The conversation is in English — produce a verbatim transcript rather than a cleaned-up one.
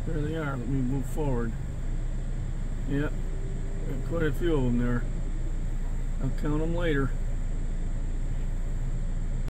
There they are. Let me move forward. Yep, got quite a few of them there. I'll count them later.